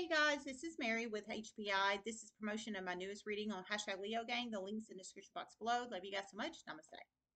Hey guys, this is Mary with HPI. This is promotion of my newest reading on hashtag Leo Gang. The link's in the description box below. Love you guys so much. Namaste.